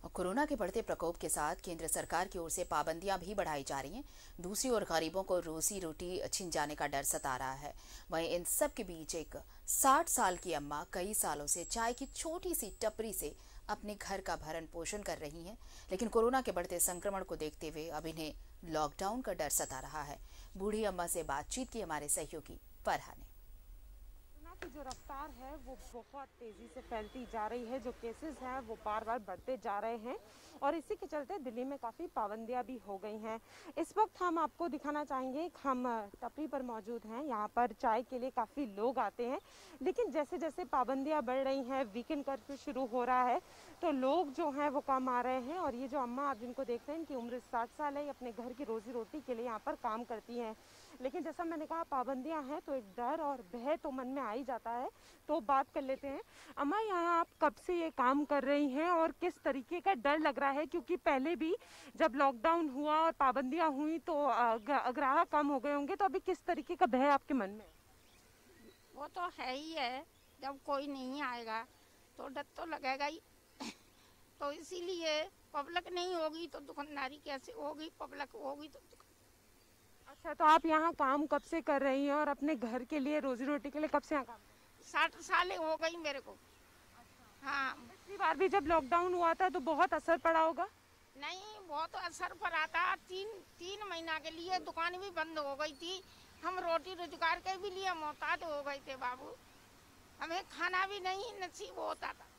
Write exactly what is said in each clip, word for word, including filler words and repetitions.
और कोरोना के बढ़ते प्रकोप के साथ केंद्र सरकार की ओर से पाबंदियां भी बढ़ाई जा रही हैं। दूसरी ओर गरीबों को रोजी रोटी छिन जाने का डर सता रहा है। वहीं इन सब के बीच एक साठ साल की अम्मा कई सालों से चाय की छोटी सी टपरी से अपने घर का भरण पोषण कर रही हैं, लेकिन कोरोना के बढ़ते संक्रमण को देखते हुए अब इन्हें लॉकडाउन का डर सता रहा है। बूढ़ी अम्मा से बातचीत की हमारे सहयोगी फरहा ने। की जो रफ्तार है वो बहुत तेजी से फैलती जा रही है। जो केसेस हैं वो बार बार बढ़ते जा रहे हैं और इसी के चलते दिल्ली में काफ़ी पाबंदियां भी हो गई हैं। इस वक्त हम आपको दिखाना चाहेंगे, हम टपरी पर मौजूद हैं। यहाँ पर चाय के लिए काफ़ी लोग आते हैं, लेकिन जैसे जैसे पाबंदियां बढ़ रही हैं, वीकेंड कर्फ्यू शुरू हो रहा है, तो लोग जो हैं वो कम आ रहे हैं। और ये जो अम्मा आप जिनको देख रहे हैं, इनकी उम्र साठ साल है, ये अपने घर की रोजी रोटी के लिए यहाँ पर काम करती हैं। लेकिन जैसा मैंने कहा, पाबंदियां हैं तो एक डर और भय तो मन में आ ही जाता है। तो बात कर लेते हैं। अम्मा, यहाँ आप कब से ये काम कर रही हैं और किस तरीके का डर लग रहा है? क्योंकि पहले भी जब लॉकडाउन हुआ और पाबंदियां हुई तो ग्राहक कम हो गए होंगे, तो अभी किस तरीके का भय आपके मन में? वो तो है ही है, जब कोई नहीं आएगा तो डर तो लगेगा ही। तो इसीलिए पब्लिक नहीं होगी तो दुकानदारी कैसे होगी? पब्लिक होगी तो। अच्छा, तो आप यहाँ काम कब से कर रही हैं और अपने घर के लिए, रोजी रोटी के लिए कब से यहाँ काम? साठ साल हो गई मेरे को। अच्छा। हाँ, पिछली बार भी जब लॉकडाउन हुआ था तो बहुत असर पड़ा होगा? नहीं, बहुत असर पड़ा था। तीन तीन महीना के लिए दुकान भी बंद हो गई थी। हम रोटी रोजगार के भी लिए मोहताज हो गए थे बाबू। हमें खाना भी नहीं नसीब होता था।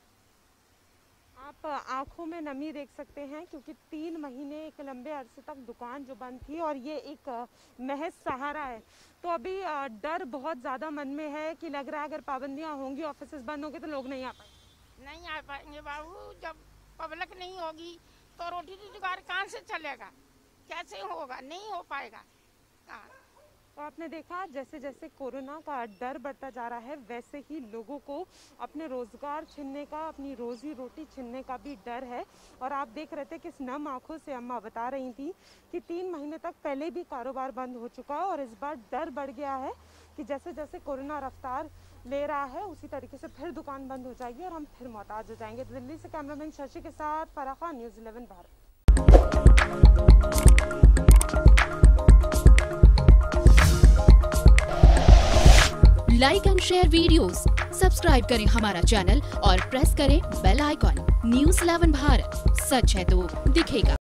आप आंखों में नमी देख सकते हैं, क्योंकि तीन महीने एक लंबे अरसे तक दुकान जो बंद थी और ये एक महज सहारा है। तो अभी डर बहुत ज़्यादा मन में है कि लग रहा है अगर पाबंदियां होंगी, ऑफिस बंद होंगे तो लोग नहीं आ पाएंगे। नहीं आ पाएंगे बाबू। जब पब्लिक नहीं होगी तो रोटी रोजगार कहाँ से चलेगा? कैसे होगा? नहीं हो पाएगा। कहाँ? तो आपने देखा, जैसे जैसे कोरोना का डर बढ़ता जा रहा है, वैसे ही लोगों को अपने रोजगार छीनने का, अपनी रोजी रोटी छीनने का भी डर है। और आप देख रहे थे किस नम आंखों से अम्मा बता रही थी कि तीन महीने तक पहले भी कारोबार बंद हो चुका है और इस बार डर बढ़ गया है कि जैसे जैसे कोरोना रफ्तार ले रहा है उसी तरीके से फिर दुकान बंद हो जाएगी और हम फिर मोहताज हो जाएंगे। दिल्ली से कैमरामैन शशि के साथ Farah Khan, news eleven Bharat. Like and share videos, subscribe करें हमारा चैनल और प्रेस करें bell icon. News eleven Bharat, सच है तो दिखेगा।